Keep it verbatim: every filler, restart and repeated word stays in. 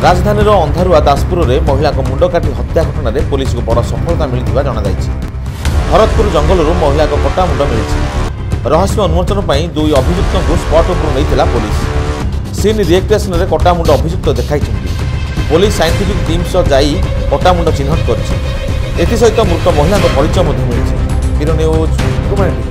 राजधानी अंधारुआ दासपुर में महिला को मुंड काटी हत्या घटना में पुलिस को बड़ सफलता मिलता जनाई। भरतपुर जंगल महिला को कटा मुंड मिली। रहस्य उन्मोचन पर दुई अभियुक्त को स्पॉट उपर नहीं पुलिस सीन रिएक्टेशन में कटा मुंड अभियुक्त देखाई। पुलिस साइंटिफिक टीम सह जाई कटा मुंड चिन्हट कर। मृत महिला परिचय मिली। Bureau news.